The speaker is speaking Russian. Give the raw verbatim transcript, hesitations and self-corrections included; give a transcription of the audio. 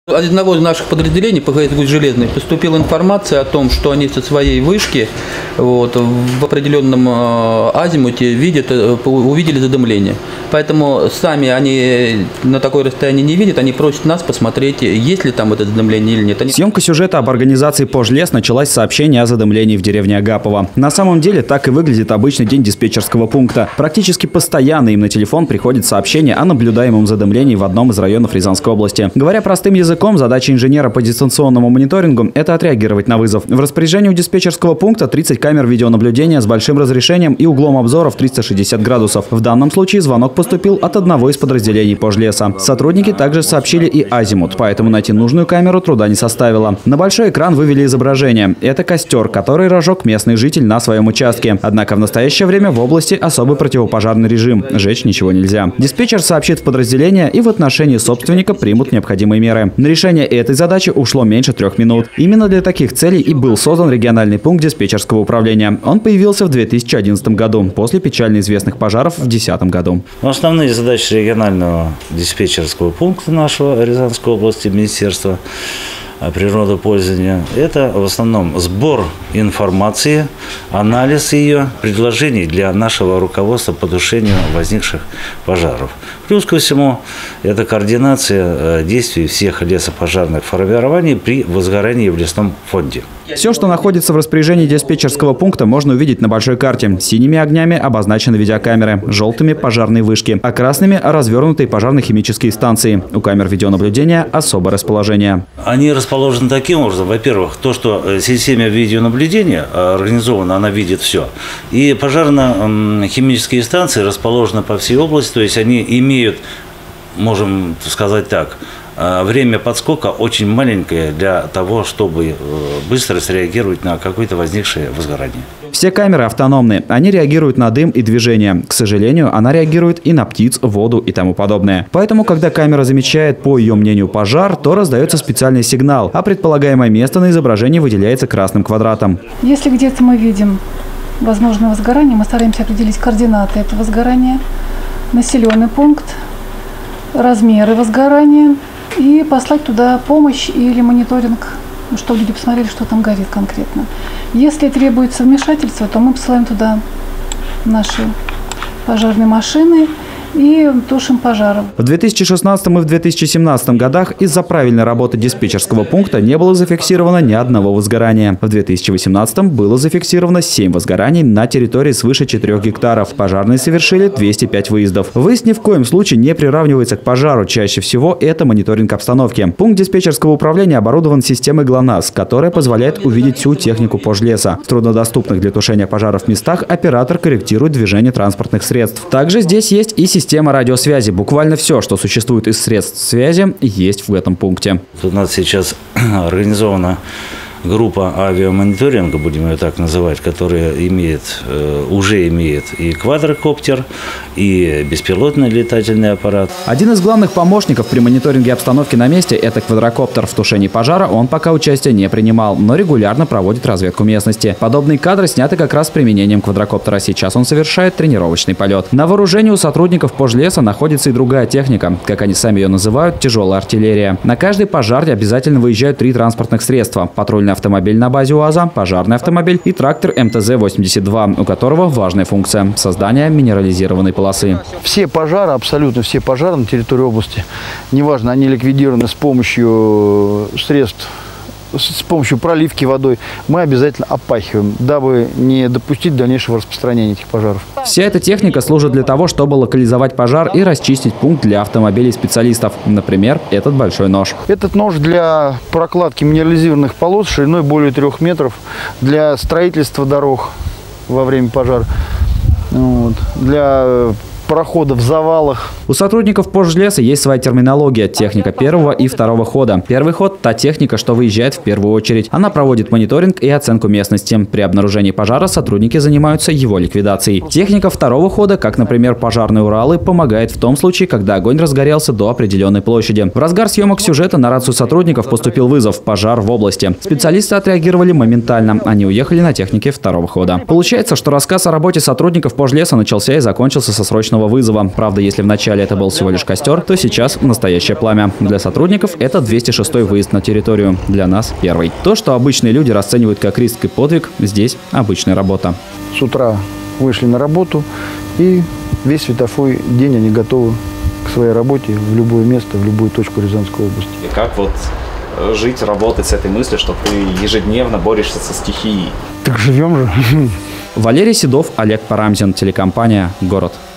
От одного из наших подразделений, ПГС «Гусь железный», поступила информация о том, что они со своей вышки вот, в определенном азимуте видят, увидели задымление. Поэтому сами они на такое расстояние не видят, они просят нас посмотреть, есть ли там это задымление или нет. Они... Съемка сюжета об организации «Пожлес» началась с сообщения о задымлении в деревне Агапово. На самом деле так и выглядит обычный день диспетчерского пункта. Практически постоянно им на телефон приходит сообщение о наблюдаемом задымлении в одном из районов Рязанской области. Говоря простым языком, задача инженера по дистанционному мониторингу – это отреагировать на вызов. В распоряжении у диспетчерского пункта тридцать камер видеонаблюдения с большим разрешением и углом обзора в триста шестьдесят градусов. В данном случае звонок поступил от одного из подразделений «Пожлеса». Сотрудники также сообщили и азимут, поэтому найти нужную камеру труда не составило. На большой экран вывели изображение. Это костер, который разжег местный житель на своем участке. Однако в настоящее время в области особый противопожарный режим. Жечь ничего нельзя. Диспетчер сообщит в подразделение и в отношении собственника примут необходимые меры. На решение этой задачи ушло меньше трех минут. Именно для таких целей и был создан региональный пункт диспетчерского управления. Он появился в две тысячи одиннадцатом году, после печально известных пожаров в две тысячи десятом году. Основные задачи регионального диспетчерского пункта нашего Рязанской области, Министерства природопользования, это в основном сбор информации, анализ ее, предложений для нашего руководства по тушению возникших пожаров. Плюс ко всему, это координация действий всех лесопожарных формирований при возгорании в лесном фонде. Все, что находится в распоряжении диспетчерского пункта, можно увидеть на большой карте. Синими огнями обозначены видеокамеры, желтыми – пожарные вышки, а красными – развернутые пожарно-химические станции. У камер видеонаблюдения особое расположение. Они расположены таким образом. Во-первых, то, что система видеонаблюдения организована, она видит все. И пожарно-химические станции расположены по всей области, то есть они имеют, можем сказать так, время подскока очень маленькое для того, чтобы быстро среагировать на какое-то возникшее возгорание. Все камеры автономные. Они реагируют на дым и движение. К сожалению, она реагирует и на птиц, воду и тому подобное. Поэтому, когда камера замечает, по ее мнению, пожар, то раздается специальный сигнал, а предполагаемое место на изображении выделяется красным квадратом. Если где-то мы видим возможное возгорание, мы стараемся определить координаты этого возгорания, населенный пункт, размеры возгорания и послать туда помощь или мониторинг, чтобы люди посмотрели, что там горит конкретно. Если требуется вмешательство, то мы посылаем туда наши пожарные машины и тушим пожары. В две тысячи шестнадцатом и в две тысячи семнадцатом годах из-за правильной работы диспетчерского пункта не было зафиксировано ни одного возгорания. В две тысячи восемнадцатом было зафиксировано семь возгораний на территории свыше четырёх гектаров. Пожарные совершили двести пять выездов. Выезд ни в коем случае не приравнивается к пожару. Чаще всего это мониторинг обстановки. Пункт диспетчерского управления оборудован системой ГЛОНАСС, которая позволяет увидеть всю технику Пожлеса. В труднодоступных для тушения пожаров местах оператор корректирует движение транспортных средств. Также здесь есть и система Система радиосвязи. Буквально все, что существует из средств связи, есть в этом пункте. У нас сейчас организована группа авиамониторинга, будем ее так называть, которая имеет, уже имеет и квадрокоптер, и беспилотный летательный аппарат. Один из главных помощников при мониторинге обстановки на месте – это квадрокоптер. В тушении пожара он пока участия не принимал, но регулярно проводит разведку местности. Подобные кадры сняты как раз с применением квадрокоптера. Сейчас он совершает тренировочный полет. На вооружении у сотрудников Пожлеса находится и другая техника, как они сами ее называют – тяжелая артиллерия. На каждый пожар обязательно выезжают три транспортных средства – патрульный автомобиль на базе УАЗа, пожарный автомобиль и трактор эм тэ зэ восемьдесят два, у которого важная функция – создание минерализированной полосы. Все пожары, абсолютно все пожары на территории области, неважно, они ликвидированы с помощью средств, с помощью проливки водой, мы обязательно опахиваем, дабы не допустить дальнейшего распространения этих пожаров. Вся эта техника служит для того, чтобы локализовать пожар и расчистить пункт для автомобилей специалистов. Например, этот большой нож. Этот нож для прокладки минерализированных полос шириной более трех метров, для строительства дорог во время пожара, вот, для прохода в завалах. У сотрудников Пожлеса есть своя терминология – техника первого и второго хода. Первый ход – та техника, что выезжает в первую очередь. Она проводит мониторинг и оценку местности. При обнаружении пожара сотрудники занимаются его ликвидацией. Техника второго хода, как, например, пожарные Уралы, помогает в том случае, когда огонь разгорелся до определенной площади. В разгар съемок сюжета на рацию сотрудников поступил вызов – пожар в области. Специалисты отреагировали моментально. Они уехали на технике второго хода. Получается, что рассказ о работе сотрудников Пожлеса начался и закончился со срочного пожарного вызова. Правда, если в начале это был всего лишь костер, то сейчас настоящее пламя. Для сотрудников это двести шестой выезд на территорию. Для нас первый. То, что обычные люди расценивают как риск и подвиг, здесь обычная работа. С утра вышли на работу, и весь световой день они готовы к своей работе в любое место, в любую точку Рязанской области. И как вот жить, работать с этой мыслью, что ты ежедневно борешься со стихией? Так живем же. Валерий Седов, Олег Парамзин, телекомпания «Город».